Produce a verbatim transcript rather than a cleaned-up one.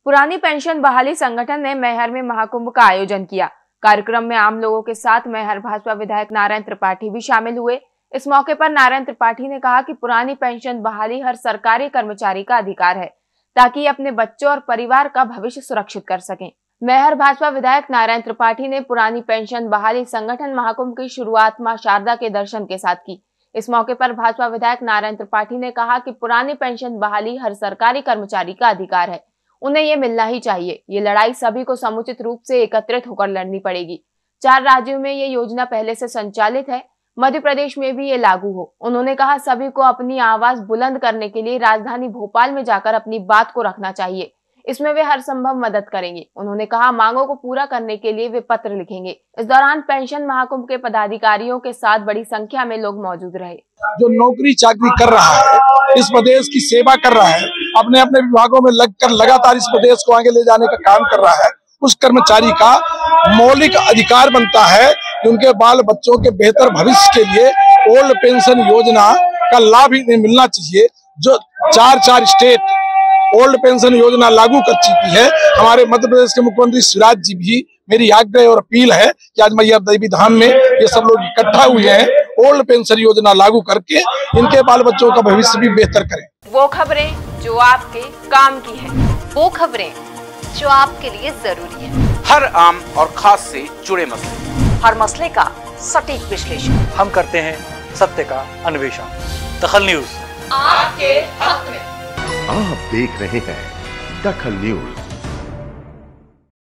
पुरानी पेंशन बहाली संगठन ने मैहर में महाकुंभ का आयोजन किया। कार्यक्रम में आम लोगों के साथ मैहर भाजपा विधायक नारायण त्रिपाठी भी शामिल हुए। इस मौके पर नारायण त्रिपाठी ने कहा कि पुरानी पेंशन बहाली हर सरकारी कर्मचारी का अधिकार है, ताकि अपने बच्चों और परिवार का भविष्य सुरक्षित कर सकें। मैहर भाजपा विधायक नारायण त्रिपाठी ने पुरानी पेंशन बहाली संगठन महाकुंभ की शुरुआत मां शारदा के दर्शन के साथ की। इस मौके पर भाजपा विधायक नारायण त्रिपाठी ने कहा कि पुरानी पेंशन बहाली हर सरकारी कर्मचारी का अधिकार है, उन्हें ये मिलना ही चाहिए। ये लड़ाई सभी को समुचित रूप से एकत्रित होकर लड़नी पड़ेगी। चार राज्यों में ये योजना पहले से संचालित है, मध्य प्रदेश में भी ये लागू हो। उन्होंने कहा सभी को अपनी आवाज बुलंद करने के लिए राजधानी भोपाल में जाकर अपनी बात को रखना चाहिए। इसमें वे हर संभव मदद करेंगे। उन्होंने कहा मांगों को पूरा करने के लिए वे पत्र लिखेंगे। इस दौरान पेंशन महाकुंभ के पदाधिकारियों के साथ बड़ी संख्या में लोग मौजूद रहे। जो नौकरी चाकरी कर रहा है, इस प्रदेश की सेवा कर रहा है, अपने अपने विभागों में लगकर लगातार इस प्रदेश को आगे ले जाने का काम कर रहा है, उस कर्मचारी का मौलिक अधिकार बनता है कि उनके बाल बच्चों के बेहतर भविष्य के लिए ओल्ड पेंशन योजना का लाभ ही मिलना चाहिए। जो चार चार स्टेट ओल्ड पेंशन योजना लागू कर चुकी है, हमारे मध्य प्रदेश के मुख्यमंत्री शिवराज जी भी, मेरी आग्रह और अपील है कि आज मैहर देवी धाम में ये सब लोग इकट्ठा हुए हैं, ओल्ड पेंशन योजना लागू करके इनके बाल बच्चों का भविष्य भी बेहतर करें। वो खबरें जो आपके काम की है, वो खबरें जो आपके लिए जरूरी है, हर आम और खास से जुड़े मसले, हर मसले का सटीक विश्लेषण हम करते हैं, सत्य का अन्वेषण। दखल न्यूज आपके हक में। आप देख रहे हैं दखल न्यूज।